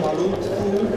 Pomalutku.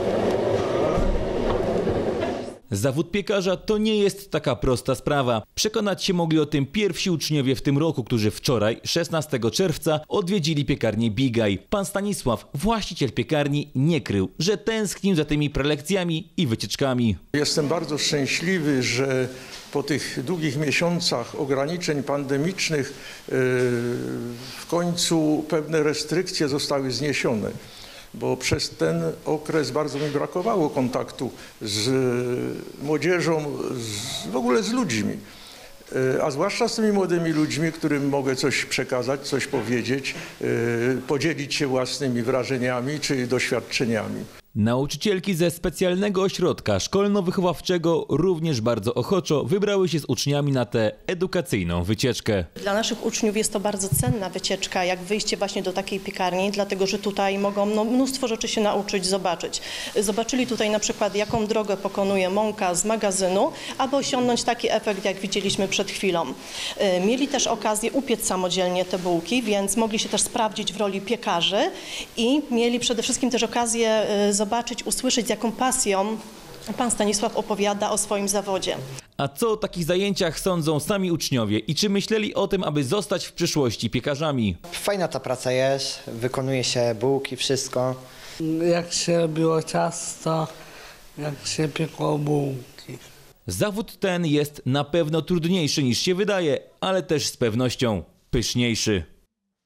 Zawód piekarza to nie jest taka prosta sprawa. Przekonać się mogli o tym pierwsi uczniowie w tym roku, którzy wczoraj, 16 czerwca, odwiedzili piekarnię Bigaj. Pan Stanisław, właściciel piekarni, nie krył, że tęsknił za tymi prelekcjami i wycieczkami. Jestem bardzo szczęśliwy, że po tych długich miesiącach ograniczeń pandemicznych w końcu pewne restrykcje zostały zniesione. Bo przez ten okres bardzo mi brakowało kontaktu z młodzieżą, w ogóle z ludźmi. A zwłaszcza z tymi młodymi ludźmi, którym mogę coś przekazać, coś powiedzieć, podzielić się własnymi wrażeniami czy doświadczeniami. Nauczycielki ze specjalnego ośrodka szkolno-wychowawczego również bardzo ochoczo wybrały się z uczniami na tę edukacyjną wycieczkę. Dla naszych uczniów jest to bardzo cenna wycieczka, jak wyjście właśnie do takiej piekarni, dlatego że tutaj mogą mnóstwo rzeczy się nauczyć, zobaczyć. Zobaczyli tutaj na przykład, jaką drogę pokonuje mąka z magazynu, aby osiągnąć taki efekt, jak widzieliśmy przed chwilą. Mieli też okazję upiec samodzielnie te bułki, więc mogli się też sprawdzić w roli piekarzy i mieli przede wszystkim też okazję zobaczyć, usłyszeć, z jaką pasją pan Stanisław opowiada o swoim zawodzie. A co o takich zajęciach sądzą sami uczniowie i czy myśleli o tym, aby zostać w przyszłości piekarzami? Fajna ta praca jest, wykonuje się bułki, wszystko. Jak się robiło ciasto, jak się piekło bułki. Zawód ten jest na pewno trudniejszy niż się wydaje, ale też z pewnością pyszniejszy.